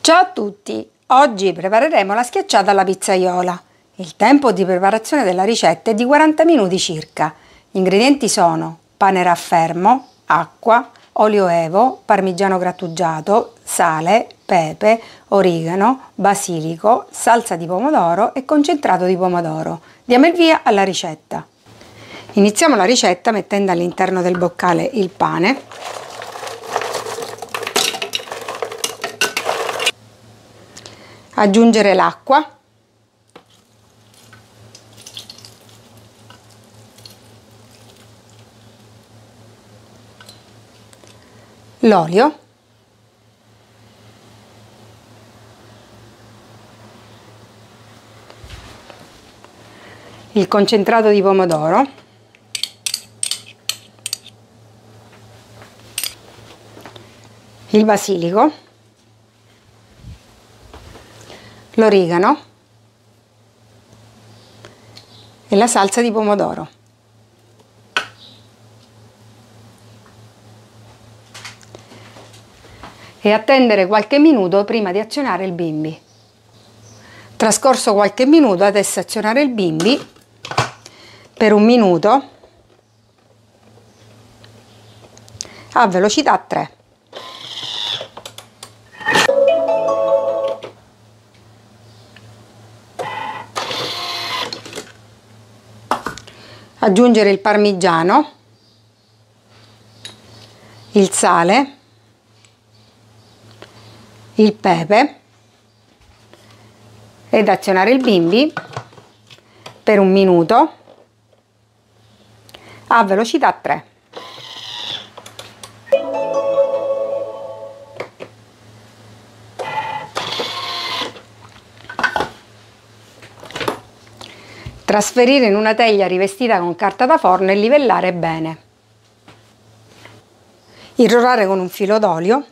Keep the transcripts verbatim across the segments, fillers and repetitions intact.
Ciao a tutti! Oggi prepareremo la schiacciata alla pizzaiola. Il tempo di preparazione della ricetta è di quaranta minuti circa. Gli ingredienti sono pane raffermo, acqua, olio evo, parmigiano grattugiato, sale, pepe, origano, basilico, salsa di pomodoro e concentrato di pomodoro. Diamo il via alla ricetta. Iniziamo la ricetta mettendo all'interno del boccale il pane, aggiungere l'acqua, l'olio, il concentrato di pomodoro, il basilico, l'origano e la salsa di pomodoro. E attendere qualche minuto prima di azionare il bimbi. Trascorso qualche minuto, adesso azionare il bimbi per un minuto a velocità tre. Aggiungere il parmigiano, il sale, il pepe ed azionare il bimbi per un minuto a velocità tre. Trasferire in una teglia rivestita con carta da forno e livellare bene. Irrorare con un filo d'olio.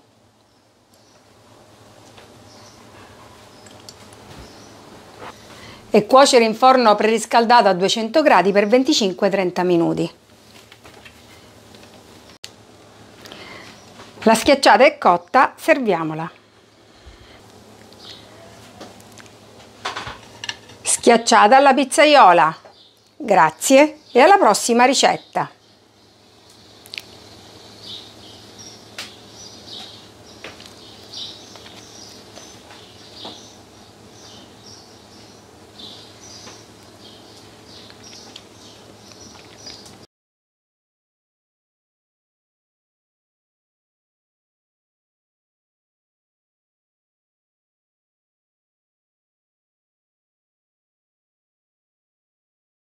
E cuocere in forno preriscaldato a duecento gradi per venticinque trenta minuti. La schiacciata è cotta, serviamola. Schiacciata alla pizzaiola. Grazie e alla prossima ricetta!